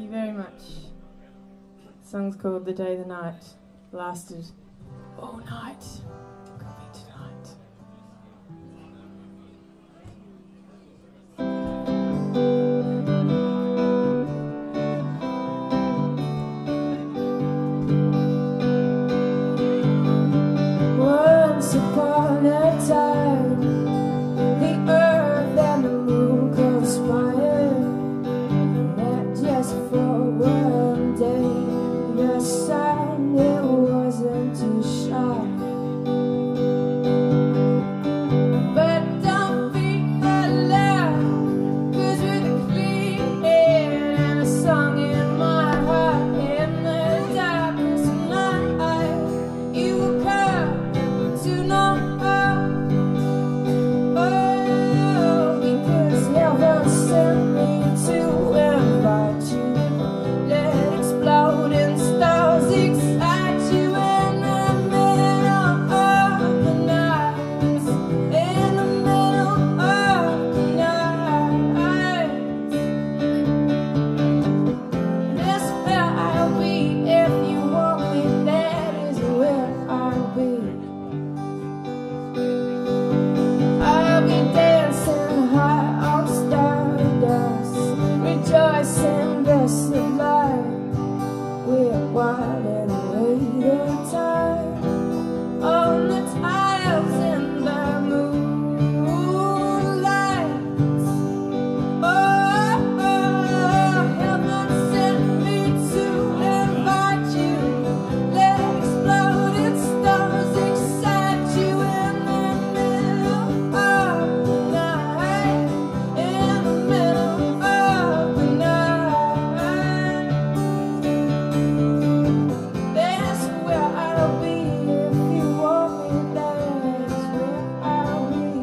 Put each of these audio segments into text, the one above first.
you very much. The song's called The Day the Night Lasted All Night. Could be tonight. Once upon a time, the earth and the moon conspired, not just for one day. The sun, it wasn't too sharp, but don't be alarmed, 'cause with a clean head and a song in my heart, in the darkness of night, you will come to know. Oh, because heaven sent me to invite you. Let exploding stars excite you in the middle of the night. In the middle of the night. That's where I'll be if you want me. That is where I'll be. I'll be dancing high on stardust, rejoicing the sublime. We're wild and waiting time on the tiles in the moonlight. Oh, heaven sent me to invite you. Let exploding stars excite you in the middle of the night. In the middle of the night. That's where I'll be if you want me. That's where I'll be.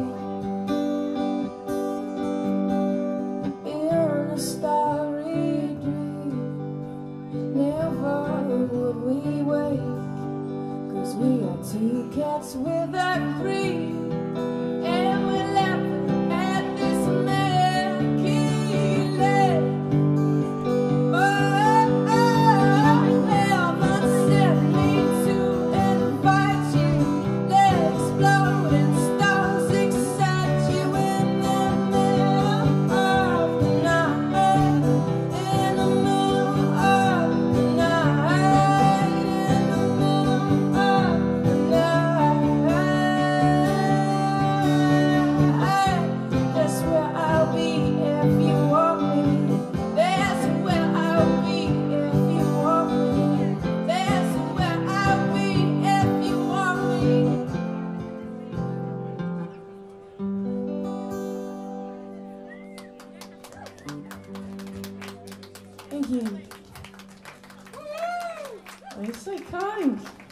In a starry dream, never would we wake, 'cause we are two cats with a cream, and we're laughing at this American lake. Oh, heaven sent me to invite you. Let exploding stars excite you in the middle of the night. In the middle of the night. In the middle of the night. That's where I'll be if you want me. That's where I'll be if you want me. That's where I'll be if you want me. Thank you. Oh, you're so kind.